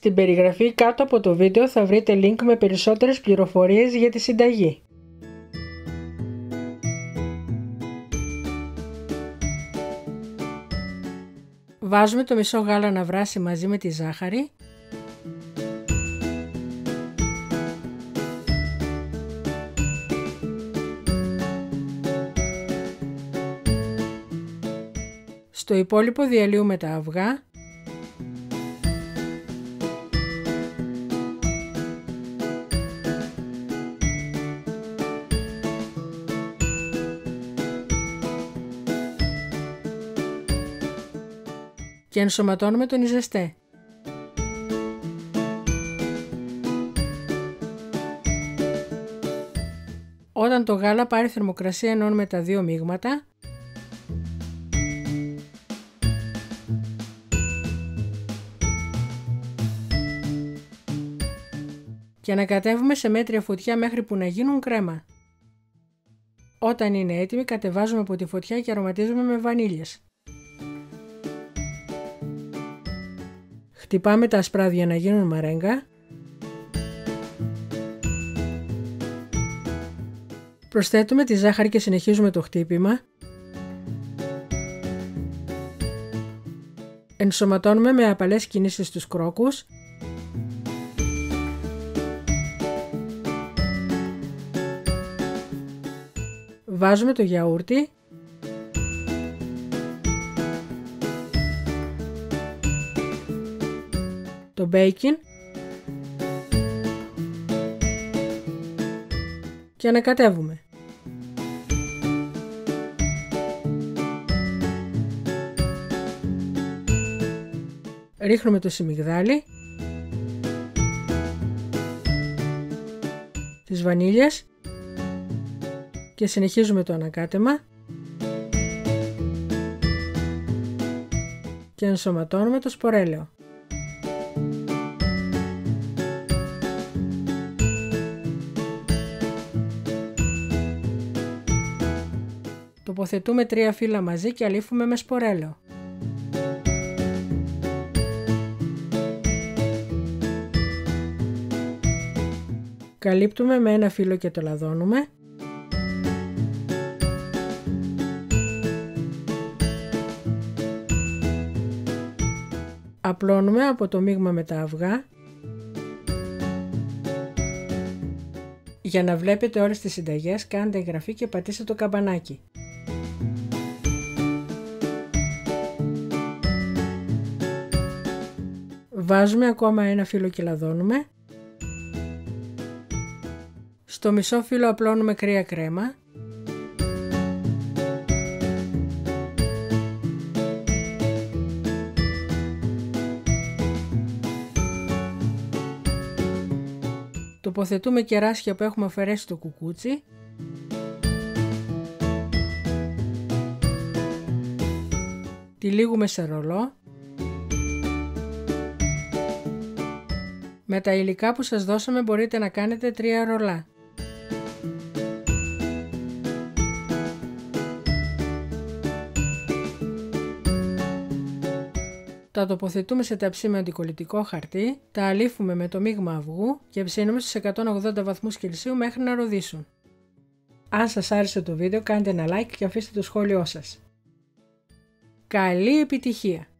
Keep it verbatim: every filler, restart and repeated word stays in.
Στην περιγραφή κάτω από το βίντεο θα βρείτε link με περισσότερες πληροφορίες για τη συνταγή. Βάζουμε το μισό γάλα να βράσει μαζί με τη ζάχαρη. Στο υπόλοιπο διαλύουμε τα αυγά. Και ενσωματώνουμε τον ιζεστέ. Όταν το γάλα πάρει θερμοκρασία ενώνουμε τα δύο μείγματα. Και ανακατεύουμε σε μέτρια φωτιά μέχρι που να γίνουν κρέμα. Όταν είναι έτοιμοι κατεβάζουμε από τη φωτιά και αρωματίζουμε με βανίλιες. Χτυπάμε τα ασπράδια να γίνουν μαρέγκα. Προσθέτουμε τη ζάχαρη και συνεχίζουμε το χτύπημα. Ενσωματώνουμε με απαλές κινήσεις τους κρόκους. Βάζουμε το γιαούρτι. Το μπέικιν και ανακατεύουμε. Ρίχνουμε το σιμιγδάλι, τις βανίλιες και συνεχίζουμε το ανακάτεμα και ενσωματώνουμε το σπορέλαιο. Τοποθετούμε τρία φύλλα μαζί και αλήφουμε με σπορέλαιο. Καλύπτουμε με ένα φύλλο και το λαδώνουμε. Απλώνουμε από το μείγμα με τα αυγά. Για να βλέπετε όλες τις συνταγές κάντε εγγραφή και πατήστε το καμπανάκι. Βάζουμε ακόμα ένα φύλλο και λαδώνουμε. Στο μισό φύλλο απλώνουμε κρύα κρέμα. Τοποθετούμε κεράσια που έχουμε αφαιρέσει το κουκούτσι. Τυλίγουμε σε ρολό. Με τα υλικά που σας δώσαμε μπορείτε να κάνετε τρία ρολά. Τα τοποθετούμε σε ταψί με αντικολλητικό χαρτί, τα αλήφουμε με το μείγμα αυγού και ψήνουμε στους εκατόν ογδόντα βαθμούς Κελσίου μέχρι να ροδίσουν. Αν σας άρεσε το βίντεο κάντε ένα like και αφήστε το σχόλιο σας. Καλή επιτυχία!